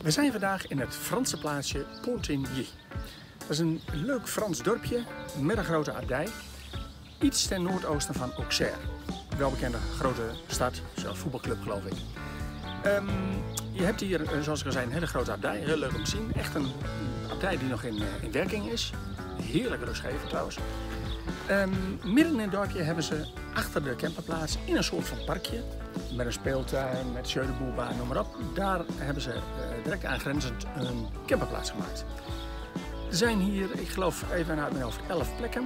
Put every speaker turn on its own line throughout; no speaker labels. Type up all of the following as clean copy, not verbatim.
We zijn vandaag in het Franse plaatsje Pontigny. Dat is een leuk Frans dorpje met een grote abdij, iets ten noordoosten van Auxerre. Welbekende grote stad, zelfs voetbalclub geloof ik. Je hebt hier, zoals ik al zei, een hele grote abdij, heel leuk om te zien. Echt een abdij die nog in werking is. Heerlijk rustgevend trouwens. Midden in het dorpje hebben ze achter de camperplaats in een soort van parkje, met een speeltuin, met jeu de boelbaan, noem maar op. Daar hebben ze direct aangrenzend een camperplaats gemaakt. Er zijn hier, ik geloof even uit mijn hoofd, 11 plekken.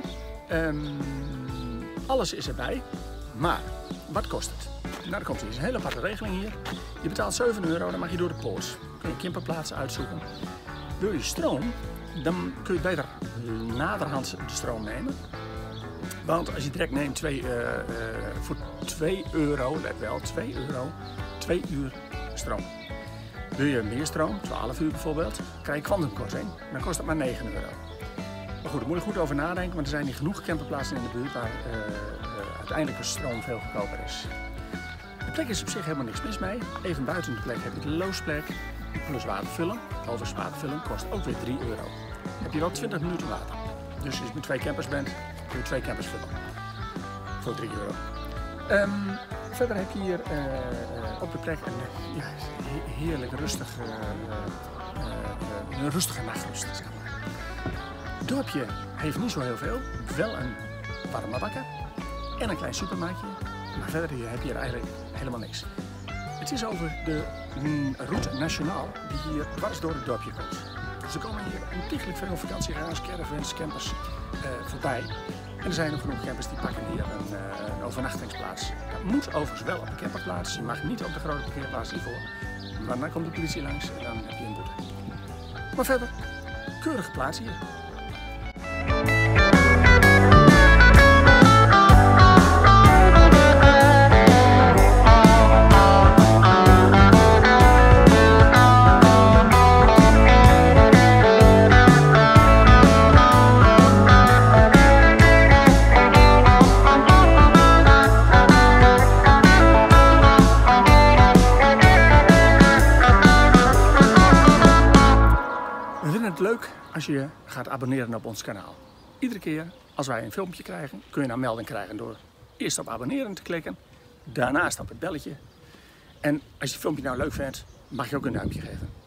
Alles is erbij, maar wat kost het? Nou, dan komt er een hele aparte regeling hier. Je betaalt €7, dan mag je door de poort. Kun je camperplaatsen uitzoeken. Wil je stroom, dan kun je beter naderhand de stroom nemen. Want als je direct neemt voor €2, let wel, €2, 2 uur stroom. Wil je meer stroom, 12 uur bijvoorbeeld, krijg je kwantumkorting. Dan kost het maar €9. Maar goed, daar moet je goed over nadenken, want er zijn niet genoeg camperplaatsen in de buurt waar uiteindelijk de stroom veel goedkoper is. De plek is op zich helemaal niks mis mee. Even buiten de plek heb je de loosplek, plus watervullen. Overigens watervullen kost ook weer €3. Heb je wel 20 minuten water. Dus als je met 2 campers bent, kun je 2 campers vullen. Voor €3. Verder heb je hier op de plek een heerlijk rustige nachtrust. Zeg maar. Het dorpje heeft niet zo heel veel. Wel een warme bakker en een klein supermarktje. Maar verder heb je hier eigenlijk helemaal niks. Het is over de route nationaal die hier dwars door het dorpje komt. Dus er komen hier ontiegelijk veel vakantiegaars, caravans, campers voorbij. En er zijn nog genoeg campers die pakken hier een overnachtingsplaats. Dat moet overigens wel op de camperplaats. Je mag niet op de grote parkeerplaats hiervoor. Maar dan komt de politie langs en dan heb je een boete. Maar verder, keurige plaats hier. We vinden het leuk als je je gaat abonneren op ons kanaal. Iedere keer als wij een filmpje krijgen, kun je een melding krijgen door eerst op abonneren te klikken, daarnaast op het belletje. En als je het filmpje nou leuk vindt, mag je ook een duimpje geven.